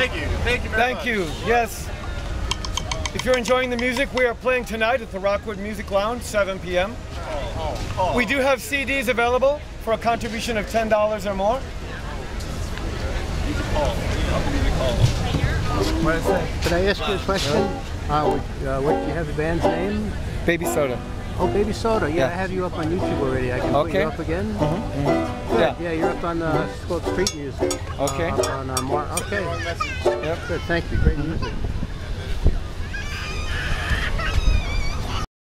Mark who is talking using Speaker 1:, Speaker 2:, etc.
Speaker 1: Thank you. Thank you very much.
Speaker 2: Thank you. Yes. If you're enjoying the music, we are playing tonight at the Rockwood Music Lounge, 7 p.m. We do have CDs available for a contribution of $10 or more.
Speaker 3: Could I ask you a question? What do you have the band's name?
Speaker 2: Baby Soda.
Speaker 3: Oh, Baby Soda. Yeah, I have you up on YouTube already. I can put you up again. Good. Yeah, you're up on it's called Street Music.
Speaker 2: Okay.
Speaker 3: Okay. Yep. Good. Thank you. Great music.